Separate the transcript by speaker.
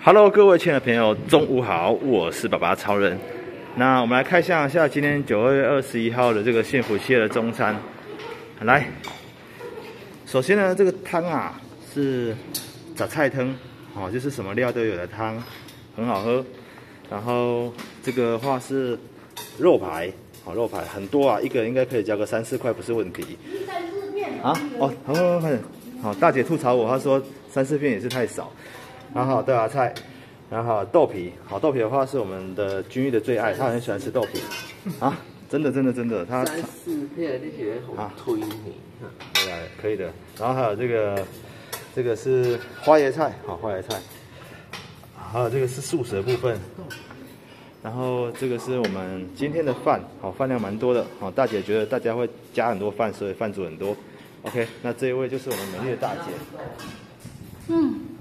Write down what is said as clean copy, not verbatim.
Speaker 1: Hello， 各位亲爱的朋友，中午好，我是爸爸超人。那我们来开箱一下今天9月21号的这个幸福企业的中餐。来，首先呢，这个汤啊是杂菜汤，哦，就是什么料都有的汤，很好喝。然后这个话是肉排，好，肉排很多啊，一个应该可以加个3、4块不是问题。啊，哦，好，大姐吐槽我，她说3、4片也是太少。然后豆芽菜，然后豆皮，好，豆皮的话是我们的君玉的最爱，他很喜欢吃豆皮，啊，真的，他
Speaker 2: 3、4片你觉得好推你，
Speaker 1: 对啊，可以的。然后还有这个是花椰菜，好，花椰菜，还有这个是素食的部分。然后这个是我们今天的饭，好，饭量蛮多的，好，大姐觉得大家会加很多饭，所以饭煮很多。OK， 那这一位就是我们美丽的大姐。